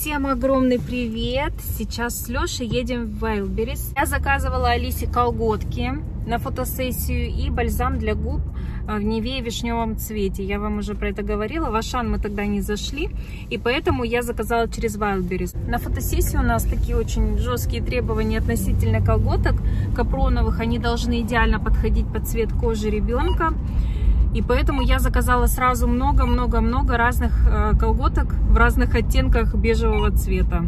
Всем огромный привет! Сейчас с Лешей едем в Wildberries. Я заказывала Алисе колготки на фотосессию и бальзам для губ в Неве вишневом цвете. Я вам уже про это говорила. В Ашан мы тогда не зашли, и поэтому я заказала через Wildberries. На фотосессию у нас такие очень жесткие требования относительно колготок капроновых. Они должны идеально подходить под цвет кожи ребенка. И поэтому я заказала сразу много-много-много разных колготок в разных оттенках бежевого цвета.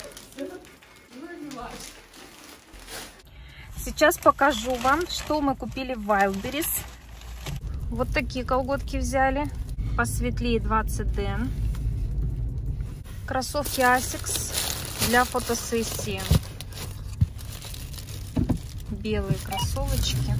Сейчас покажу вам, что мы купили в Wildberries. Вот такие колготки взяли. Посветлее 20D. Кроссовки Asics для фотосессии. Белые кроссовочки.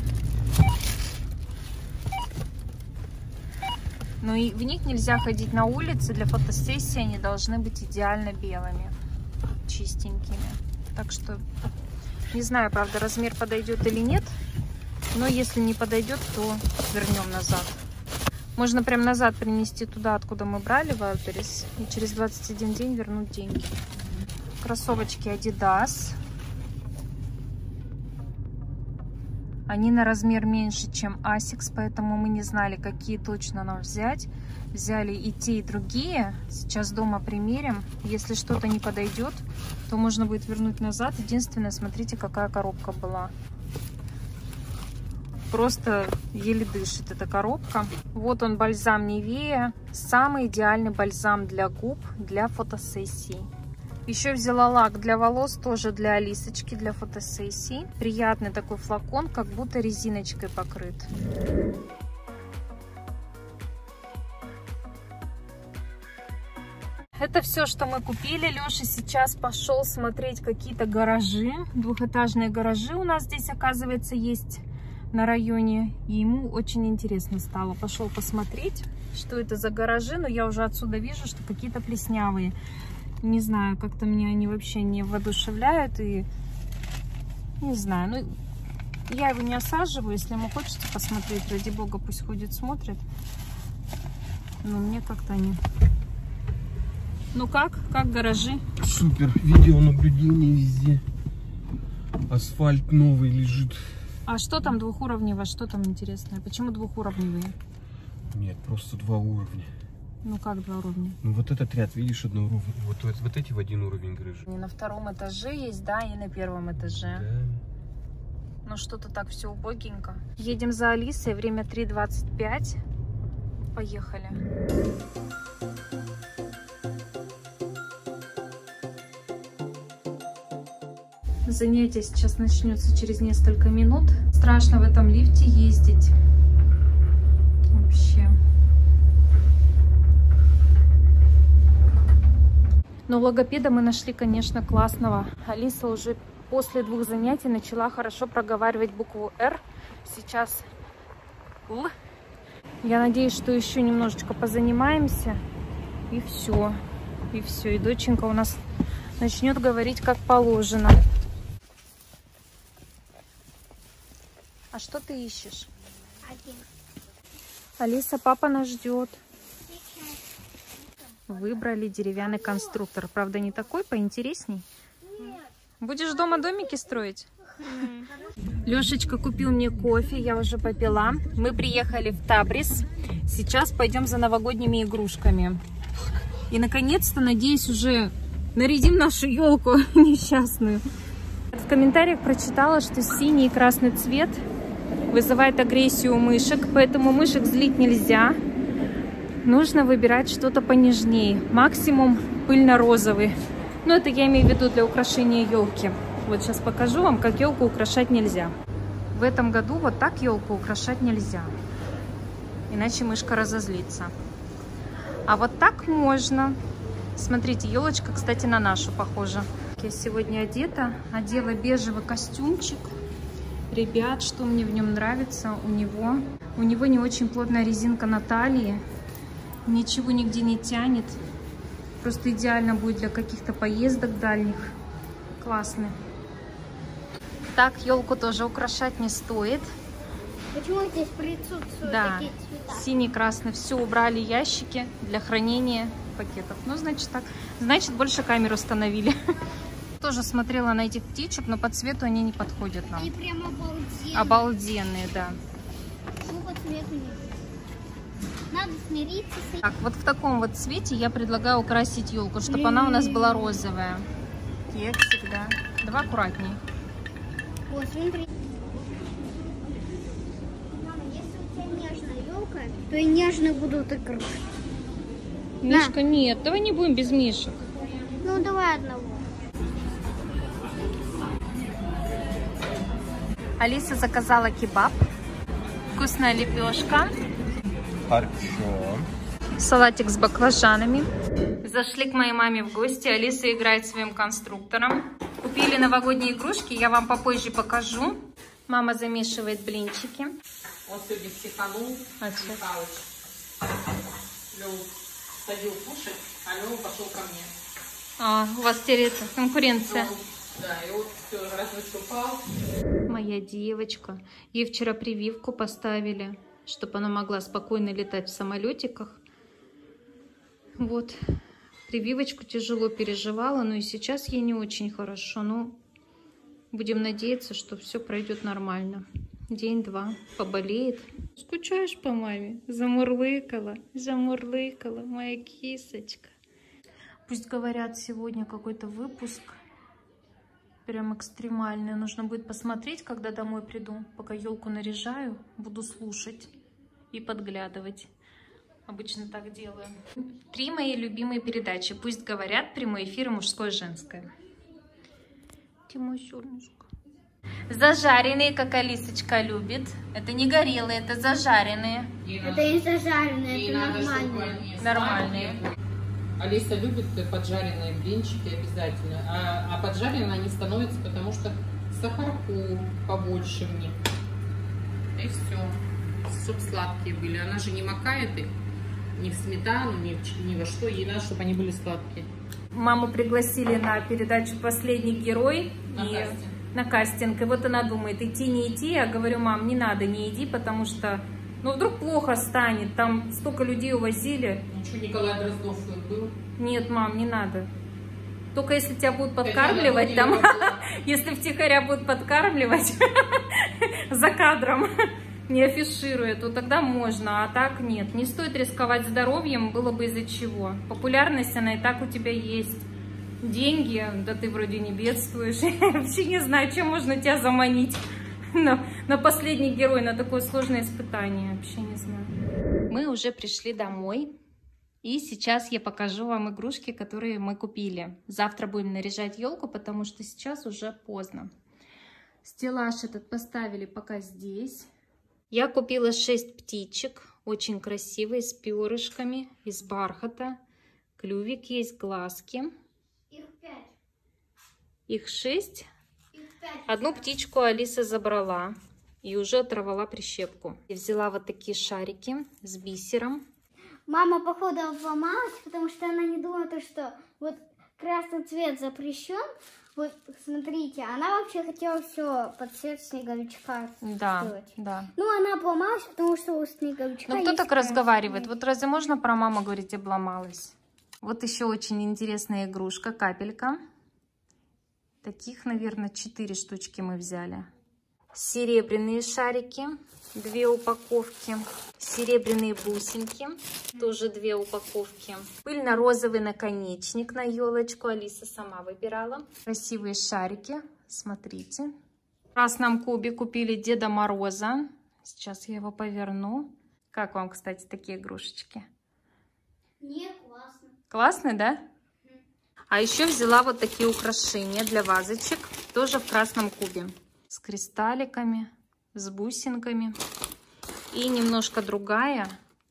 Но и в них нельзя ходить на улице. Для фотосессии они должны быть идеально белыми, чистенькими. Так что не знаю, правда, размер подойдет или нет. Но если не подойдет, то вернем назад. Можно прям назад принести туда, откуда мы брали в Wildberries, и через 21 день вернуть деньги. Кроссовочки Adidas. Они на размер меньше, чем Asics, поэтому мы не знали, какие точно нам взять. Взяли и те, и другие. Сейчас дома примерим. Если что-то не подойдет, то можно будет вернуть назад. Единственное, смотрите, какая коробка была. Просто еле дышит эта коробка. Вот он, бальзам Nivea. Самый идеальный бальзам для губ, для фотосессий. Еще взяла лак для волос, тоже для Алисочки, для фотосессии. Приятный такой флакон, как будто резиночкой покрыт. Это все, что мы купили. Леша сейчас пошел смотреть какие-то гаражи. Двухэтажные гаражи у нас здесь, оказывается, есть на районе. И ему очень интересно стало. Пошел посмотреть, что это за гаражи. Но я уже отсюда вижу, что какие-то плеснявые. Не знаю, как-то меня они вообще не воодушевляют. И не знаю, ну я его не осаживаю. Если ему хочется посмотреть, ради бога, пусть ходит, смотрит. Но мне как-то они... Ну как гаражи? Супер, видеонаблюдение везде. Асфальт новый лежит. А что там двухуровневое? Что там интересное? Почему двухуровневые? Нет, просто два уровня. Ну как два уровня? Ну вот этот ряд, видишь, одноуровневый. Вот эти в один уровень гаражи. И на втором этаже есть, да, и на первом этаже. Да. Ну что-то так все убогенько. Едем за Алисой, время 3:25. Поехали. Занятие сейчас начнется через несколько минут. Страшно в этом лифте ездить. Вообще. Но логопеда мы нашли, конечно, классного. Алиса уже после 2 занятий начала хорошо проговаривать букву «Р». Сейчас «Л». Я надеюсь, что еще немножечко позанимаемся. И все. И все. И доченька у нас начнет говорить как положено. А что ты ищешь? Алиса, папа нас ждет. Выбрали деревянный конструктор. Правда, не такой, поинтересней. Будешь дома домики строить? Лешечка купил мне кофе, я уже попила. Мы приехали в Табрис. Сейчас пойдем за новогодними игрушками. И, наконец-то, надеюсь, уже нарядим нашу елку несчастную. В комментариях прочитала, что синий и красный цвет вызывает агрессию у мышек, поэтому мышек злить нельзя. Нужно выбирать что-то понежнее. Максимум пыльно-розовый. Но это я имею в виду для украшения елки. Вот сейчас покажу вам, как елку украшать нельзя. В этом году вот так елку украшать нельзя. Иначе мышка разозлится. А вот так можно. Смотрите, елочка, кстати, на нашу похожа. Я сегодня одета. Одела бежевый костюмчик. Ребят, что мне в нем нравится, у него не очень плотная резинка на талии. Ничего нигде не тянет. Просто идеально будет для каких-то поездок дальних. Классный. Так, елку тоже украшать не стоит. Почему здесь присутствуют такие цвета? Синий, красный. Все убрали ящики для хранения. пакетов. Ну, значит так. Значит, больше камер установили. Тоже смотрела на этих птичек, но по цвету они не подходят нам. Они прям обалденные. Обалденные, да. Ну, по цвету нет. Надо смириться с этим. Так, вот в таком вот цвете я предлагаю украсить елку, чтобы она у нас была розовая. Кексик, да. Давай аккуратней. Вот, смотри. Мама, если у тебя нежная елка, то и нежные будут игрушки. Мишка, нет, давай не будем без мишек. Ну, давай одного. Алиса заказала кебаб. Вкусная лепешка. Хорошо. Салатик с баклажанами. Зашли к моей маме в гости. Алиса играет своим конструктором. Купили новогодние игрушки. Я вам попозже покажу. Мама замешивает блинчики. Он сегодня психанул, Михалыч. Лёв садил кушать, а Лёва пошел ко мне. А, у вас теперь это, конкуренция. Да, и вот все, раз выступал. Моя девочка. Ей вчера прививку поставили, чтобы она могла спокойно летать в самолетиках. Вот. Прививочку тяжело переживала, но и сейчас ей не очень хорошо. Ну, будем надеяться, что все пройдет нормально. День-два поболеет. Скучаешь по маме? Замурлыкала, замурлыкала, моя кисочка. Пусть говорят, сегодня какой-то выпуск прям экстремальный. Нужно будет посмотреть, когда домой приду. Пока елку наряжаю, буду слушать и подглядывать. Обычно так делаю. 3 мои любимые передачи. Пусть говорят, прямой эфир мужское и женское. Тимой, солнышко. Зажаренные, как Алисочка любит. Это не горелые, это зажаренные. Это не зажаренные, это нормальные. Нормальные. Алиса любит поджаренные блинчики обязательно. А поджаренные они становятся, потому что сахарку побольше в них. И все. Чтоб сладкие были. Она же не макает их ни в сметану, ни во что. Ей надо, чтобы они были сладкие. Маму пригласили на передачу «Последний герой». На кастинг. И вот она думает, идти, не идти. Я говорю, мам, не надо, не иди, потому что, ну, вдруг плохо станет. Там столько людей увозили. Ничего, Николай Дроздов был. Нет, мам, не надо. Только если тебя будут подкармливать, там, если втихаря будут подкармливать за кадром, не афишируя, то тогда можно, а так нет. Не стоит рисковать здоровьем, было бы из-за чего. Популярность, она и так у тебя есть. Деньги, да ты вроде не бедствуешь. Я вообще не знаю, чем можно тебя заманить на «Последний герой», на такое сложное испытание. Вообще не знаю. Мы уже пришли домой. И сейчас я покажу вам игрушки, которые мы купили. Завтра будем наряжать елку, потому что сейчас уже поздно. Стеллаж этот поставили пока здесь. Я купила 6 птичек. Очень красивые, с перышками, из бархата. Клювик есть, глазки. Их 5. Их 6. Их 5. Одну птичку Алиса забрала и уже оторвала прищепку. И взяла вот такие шарики с бисером. Мама, походу, обломалась, потому что она не думала, что вот красный цвет запрещен. Вот, смотрите, она вообще хотела все под цвет снеговичка сделать. Да. Ну, она обломалась, потому что у снеговичка Ну, кто есть так красный. разговаривает? Вот разве можно про маму говорить, обломалась? Вот еще очень интересная игрушка, капелька. Таких, наверное, 4 штучки мы взяли. Серебряные шарики, 2 упаковки. Серебряные бусинки, тоже 2 упаковки. Пыльно-розовый наконечник на елочку. Алиса сама выбирала. Красивые шарики, смотрите. В красном кубе купили Деда Мороза. Сейчас я его поверну. Как вам, кстати, такие игрушечки? Не, классно. Классный, да? А еще взяла вот такие украшения для вазочек. Тоже в красном кубе. С кристалликами, с бусинками. И немножко другая.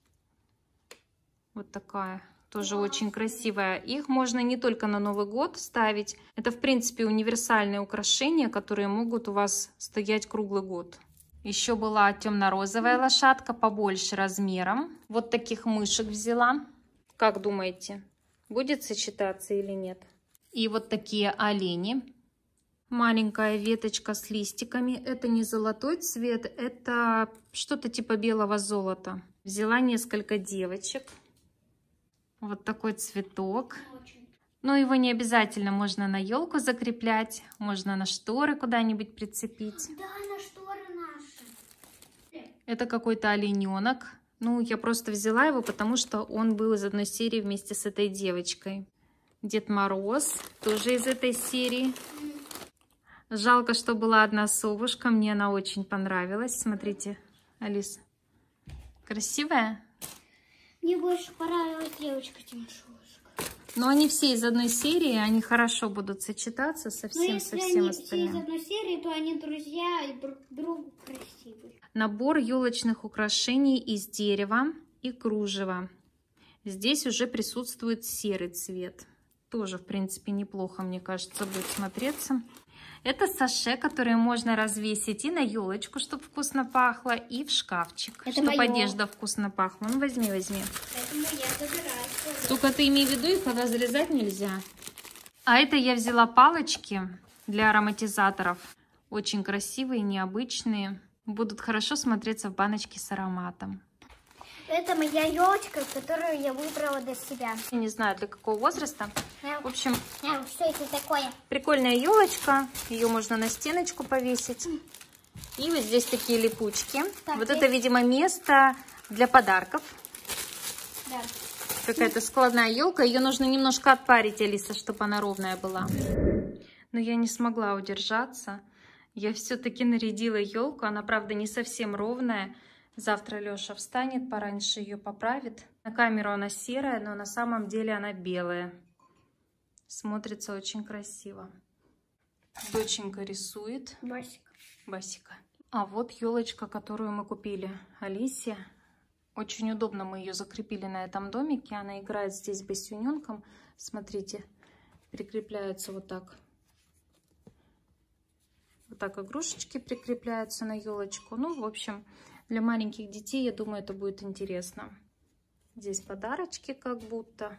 Вот такая. Тоже очень красивая. Их можно не только на Новый год ставить. Это, в принципе, универсальные украшения, которые могут у вас стоять круглый год. Еще была темно-розовая лошадка, побольше размером. Вот таких мышек взяла. Как думаете, будет сочетаться или нет? И вот такие олени. Маленькая веточка с листиками. Это не золотой цвет, это что-то типа белого золота. Взяла несколько девочек. Вот такой цветок. Но его не обязательно можно на елку закреплять, можно на шторы куда-нибудь прицепить. Да, на шторы наши. Это какой-то олененок. Ну, я просто взяла его, потому что он был из одной серии вместе с этой девочкой. Дед Мороз тоже из этой серии. Жалко, что была одна совушка. Мне она очень понравилась. Смотрите, Алис. Красивая? Мне больше понравилась девочка, чем совушка. Но они все из одной серии, они хорошо будут сочетаться со всем остальным. Если они все из одной серии, то они друзья и друг другу красивые. Набор елочных украшений из дерева и кружева. Здесь уже присутствует серый цвет. Тоже, в принципе, неплохо, мне кажется, будет смотреться. Это саше, которые можно развесить и на елочку, чтобы вкусно пахло, и в шкафчик, чтобы одежда вкусно пахла. Ну, возьми. Поэтому я забираю. Только ты имей в виду, их разрезать нельзя. А это я взяла палочки для ароматизаторов. Очень красивые, необычные. Будут хорошо смотреться в баночке с ароматом. Это моя елочка, которую я выбрала для себя. Я не знаю, для какого возраста. В общем, что это такое? прикольная елочка. Ее можно на стеночку повесить. И вот здесь такие липучки. Так, вот это, видимо, место для подарков. Да. Какая-то складная елка. Ее нужно немножко отпарить, Алиса, чтобы она ровная была. Но я не смогла удержаться. Я все-таки нарядила елку. Она, правда, не совсем ровная. Завтра Леша встанет, пораньше ее поправит. На камеру она серая, но на самом деле она белая. Смотрится очень красиво. Доченька рисует. Басика. А вот елочка, которую мы купили Алисе. Очень удобно мы ее закрепили на этом домике. Она играет здесь босененком. Смотрите, прикрепляются вот так. Вот так игрушечки прикрепляются на елочку. Ну, в общем, для маленьких детей, я думаю, это будет интересно. Здесь подарочки как будто.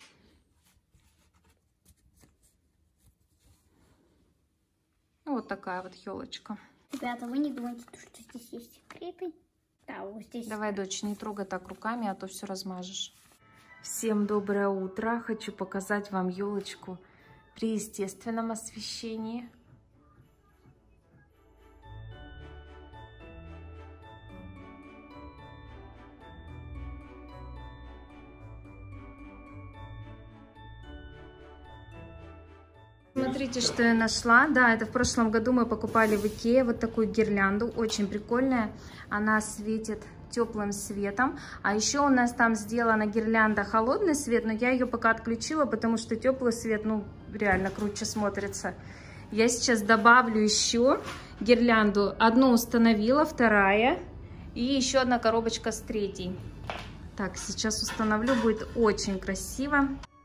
Вот такая вот елочка. Ребята, вы не думайте, что здесь есть секреты? Да, вот здесь. Давай, дочь, не трогай так руками, а то все размажешь. Всем доброе утро. Хочу показать вам елочку при естественном освещении. Смотрите, что я нашла. Да, это в прошлом году мы покупали в Икее вот такую гирлянду. Очень прикольная. Она светит теплым светом. А еще у нас там сделана гирлянда холодный свет, но я ее пока отключила, потому что теплый свет, ну, реально круче смотрится. Я сейчас добавлю еще гирлянду. Одну установила, вторая. И еще одна коробочка с третьей. Так, сейчас установлю, будет очень красиво.